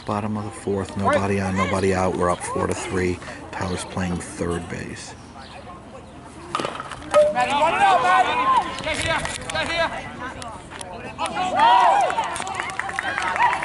Bottom of the fourth, nobody on, nobody out. We're up 4-3. Tyler's playing third base. Maddie, run it out, Maddie! Stay here! Stay here!